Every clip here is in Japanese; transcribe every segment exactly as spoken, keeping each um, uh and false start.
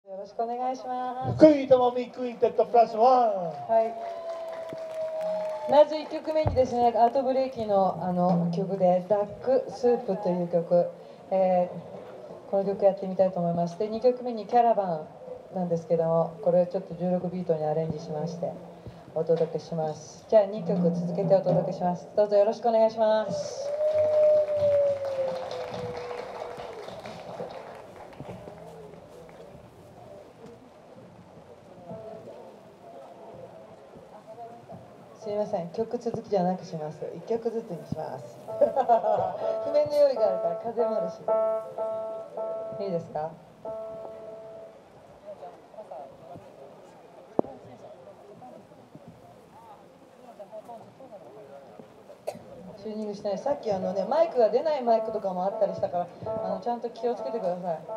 よろしくお願いします。 クイーンとマミクインテッドプラスワン。 はい。まずいっきょくめにですね、アートブレイキのあの曲でダックスープという曲、えー、この曲やってみたいと思います。で、にきょくめにキャラバンなんですけども、これをちょっとじゅうろくビートにアレンジしましてお届けします。じゃあにきょく続けてお届けします。どうぞよろしくお願いします。すみません、曲続きじゃなくします。いっきょくずつにします。譜面の用意があるから風もあるし。いいですか？チューニングしない。さっきあのね、マイクが出ないマイクとかもあったりしたから、あのちゃんと気をつけてください。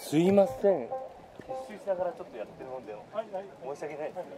すいません、撤収しながらちょっとやってるもんで、申し訳ないですね。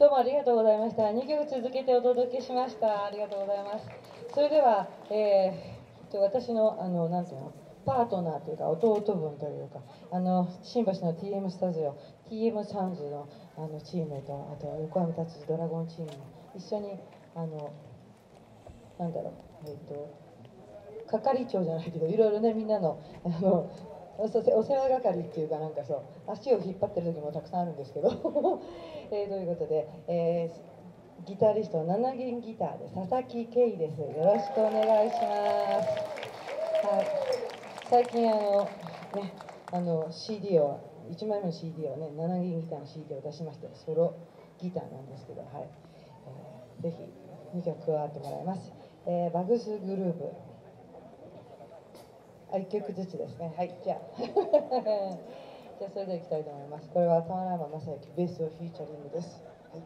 どうもありがとうございました。にきょく続けてお届けしました。ありがとうございます。それでは、えー、と私のあのなんていうのパートナーというか弟分というかあの新橋の ティーエム スタジオ ティーエム サウンズのあのチームとあと横浜達治ドラゴンチーム一緒にあのなんだろうえっ、ー、と係長じゃないけどいろいろねみんなのあのお世話係っていうかなんかそう足を引っ張ってる時もたくさんあるんですけど、えー、ということで、えー、ギタリストなな弦ギターで佐々木圭です。よろしくお願いします。はい、最近あの、ね、あの シーディー をいちまいめの シーディー をねなな弦ギターの シーディー を出しましてソロギターなんですけど、はいえー、ぜひにきょく加わってもらいます。えー、バグスグループいっきょくずつですね。はい、じゃあじゃあそれではいきたいと思います。これは玉山正幸ベースをフィーチャリングです。はい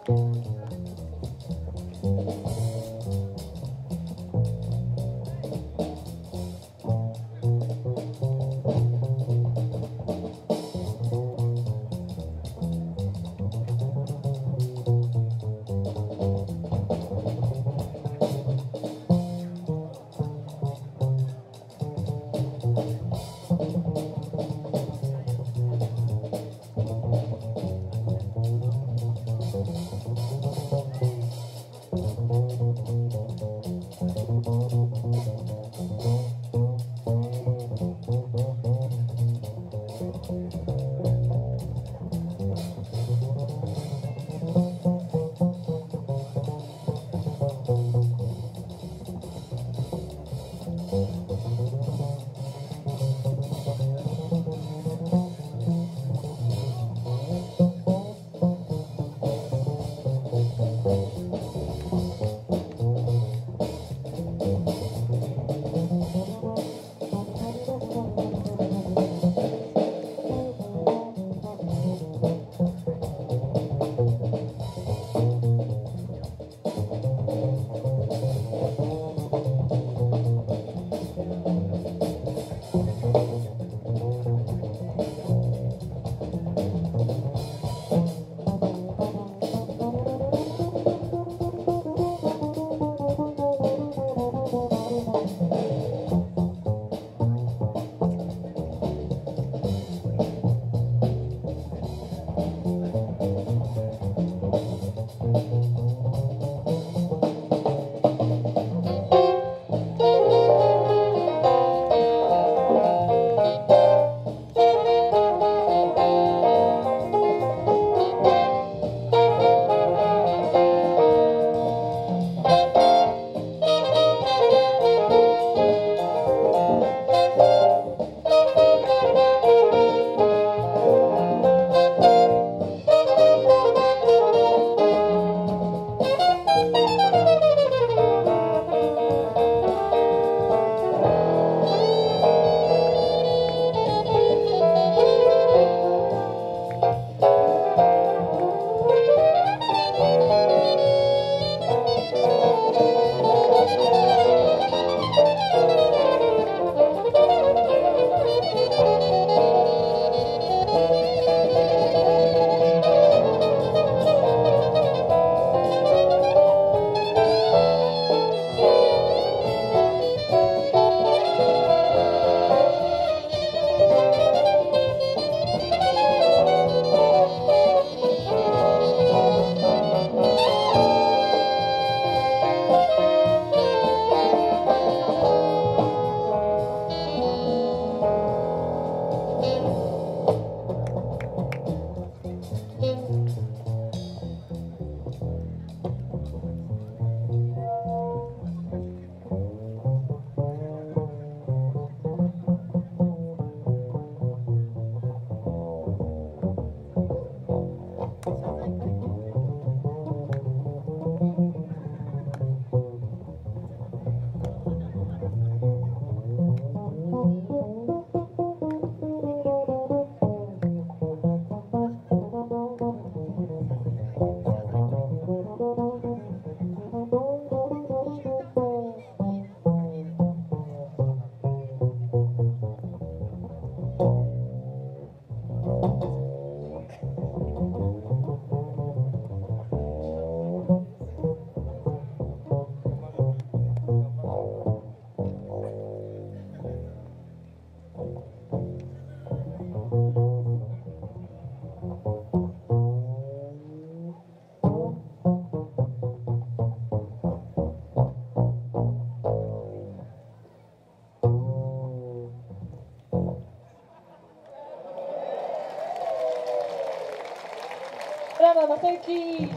ラマ正幸。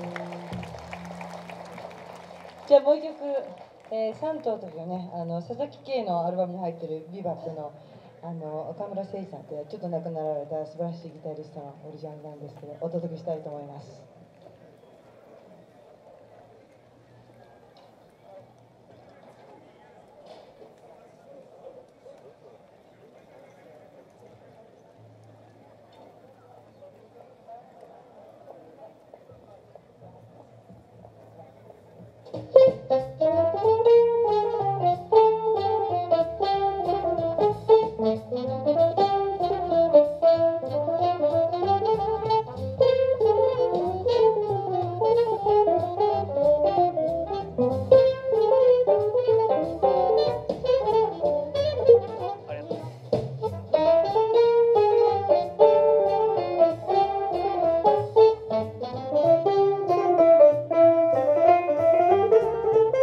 じゃあもう一曲、えー、サントというね、あの佐々木圭のアルバムに入ってるビバップのあの岡村誠司さんというちょっと亡くなられた素晴らしいギタリストのオリジナルなんですけど、お届けしたいと思います。 「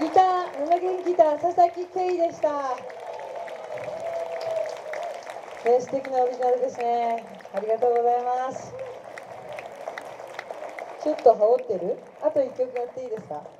ギター、七弦ギター、佐々木圭でした。ね、素敵なオリジナルですね。ありがとうございます。ちょっと羽織ってる？あと一曲やっていいですか？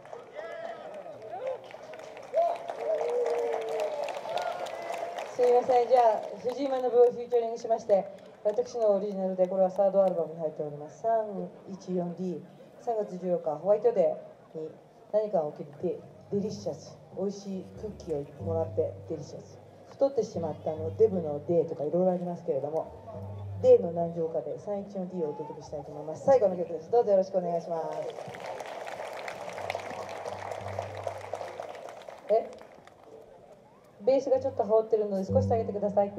すみません、じゃあ藤井学をフューチャリングしまして、私のオリジナルで、これはサードアルバムに入っております さんいちよんディー、さんがつじゅうよっかホワイトデーに何かを起きてデリシャス、美味しいクッキーをもらってデリシャス、太ってしまったのデブのデーとかいろいろありますけれども、デーの何乗かで さんいちよんディー をお届けしたいと思います。最後の曲です。どうぞよろしくお願いします。えベースがちょっと羽織ってるので少し下げてください。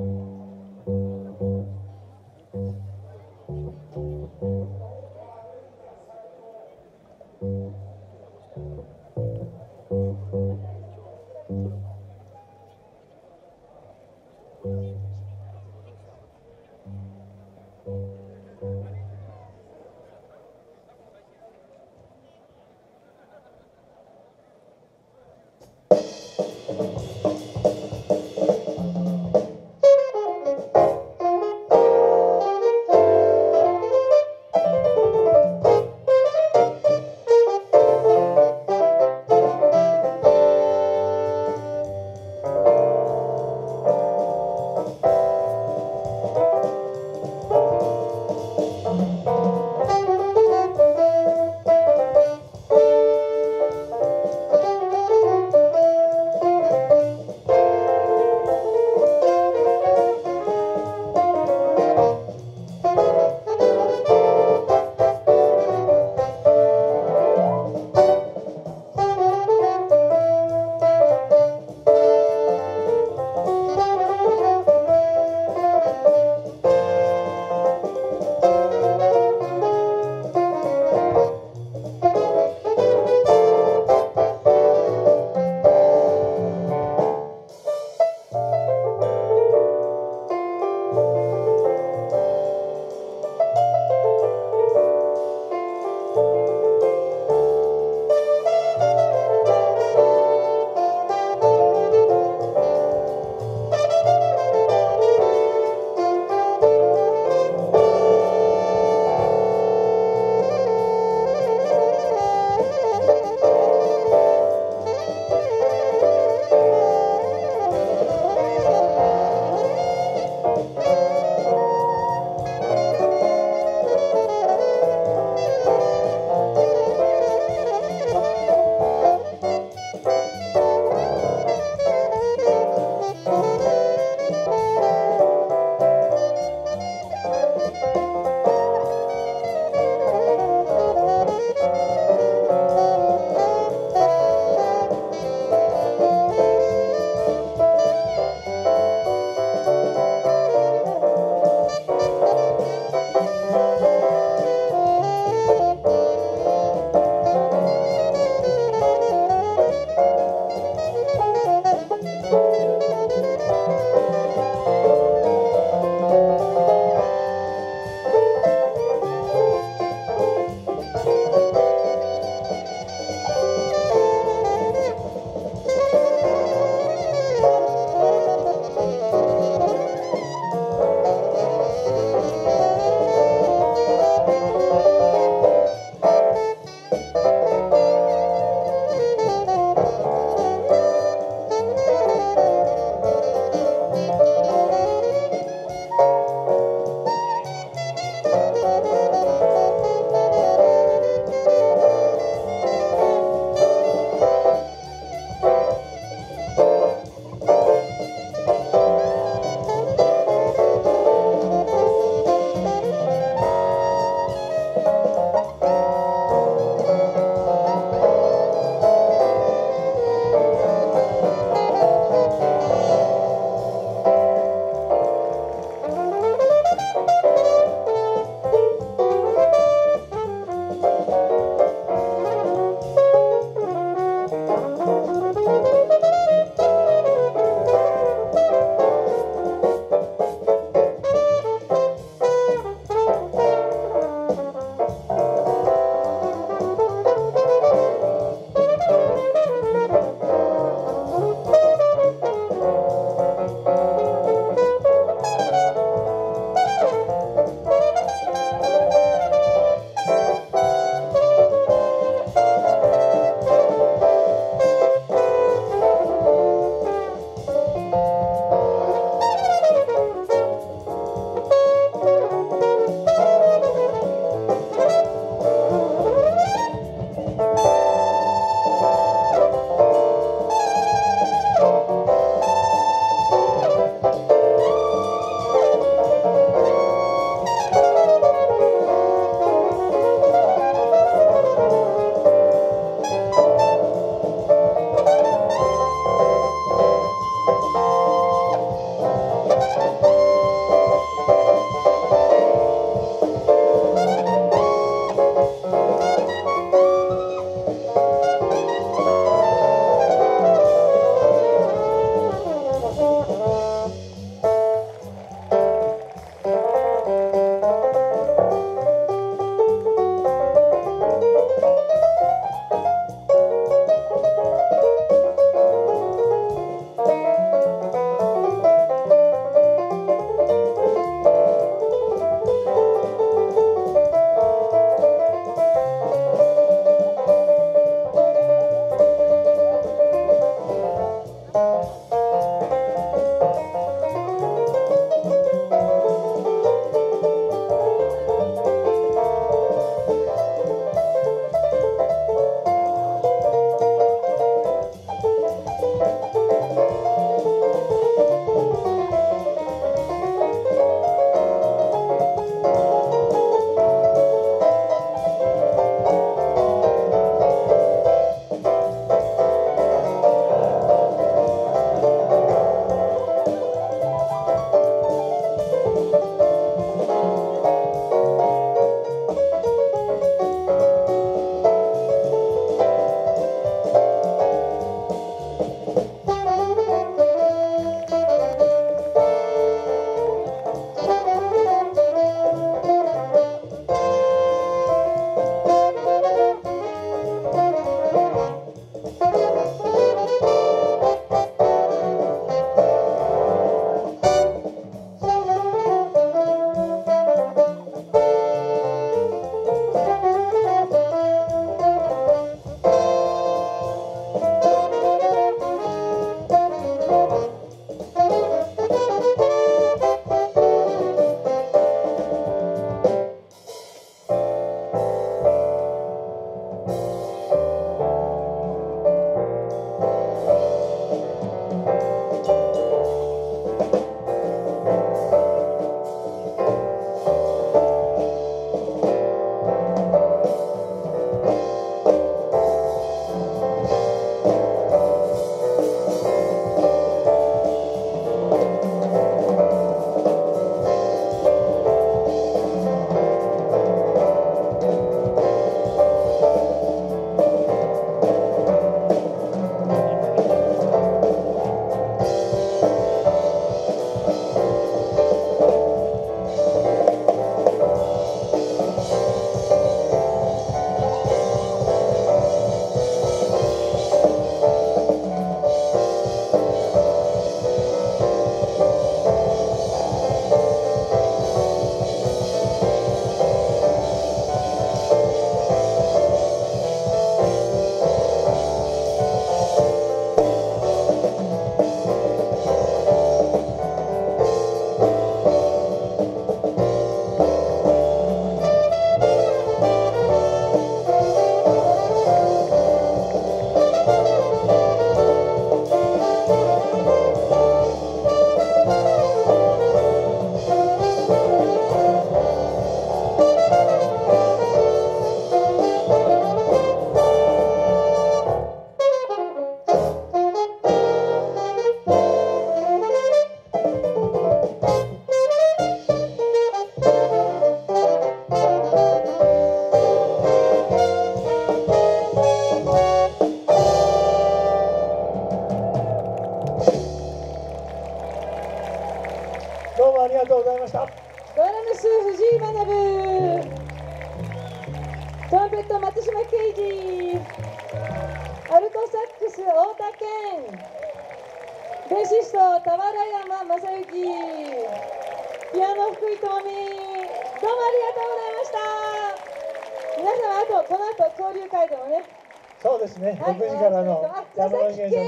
太田健、ベーシスト俵山正幸、ピアノ福井智美、どうもありがとうございました。皆様、あとこの後交流会でもね、 そうですね、 はい、 ろくじからのあ佐々木圭ギター、イエイイエイイ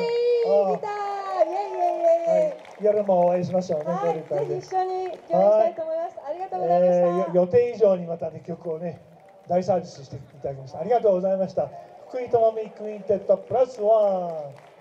エイ、 はい、夜もお会いしましょうね、 はい、 交流会で。 ぜひ一緒に共演したいと思います。ありがとうございました。 えー予定以上にまたね、曲をね、大サービスしていただきました。ありがとうございました。福井智美クインテットプラスワン。